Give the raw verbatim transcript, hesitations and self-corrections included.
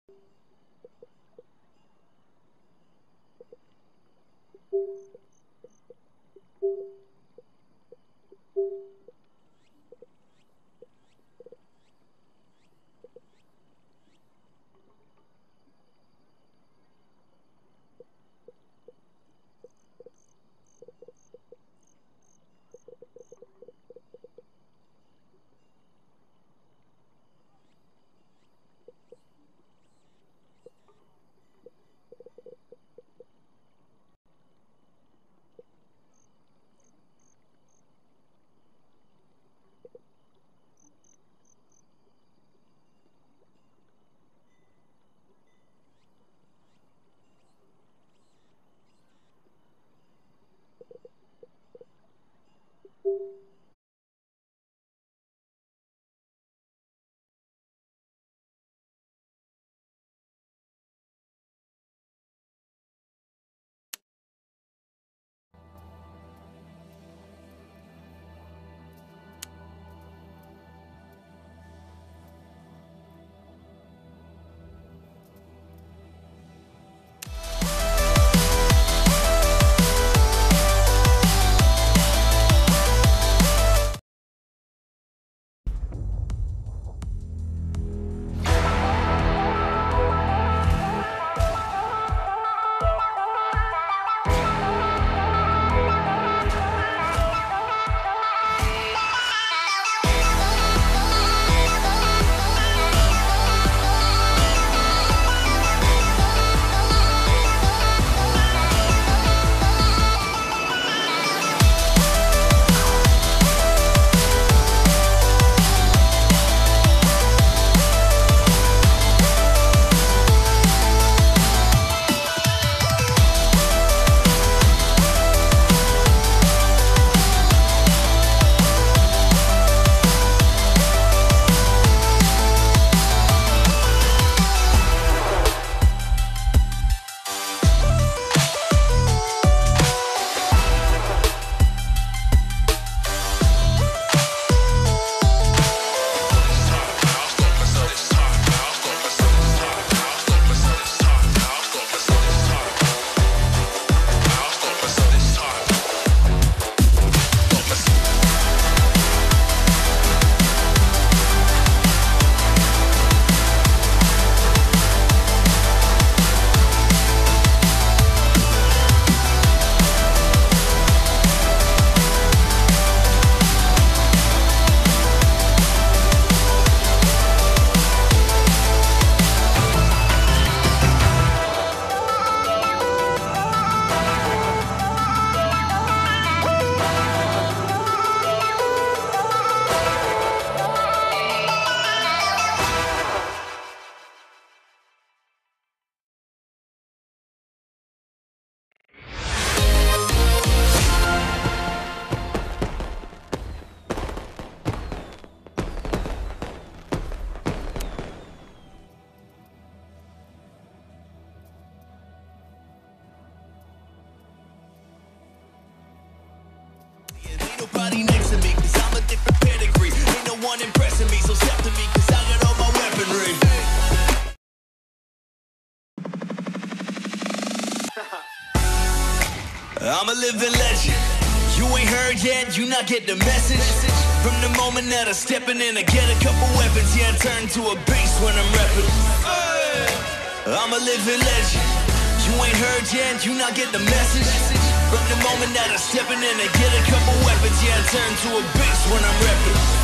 Nobody next to me, cause I'm a different pedigree. Ain't no one impressing me, so step to me, cause I got all my weaponry. I'm a living legend. You ain't heard yet, you not get the message. From the moment that I'm stepping in, I get a couple weapons. Yeah, I turn to a beast when I'm repping. I'm a living legend. You ain't heard yet, you not get the message. From the moment that I'm stepping in, I get a couple weapons. Yeah, I turn to a beast when I'm repping.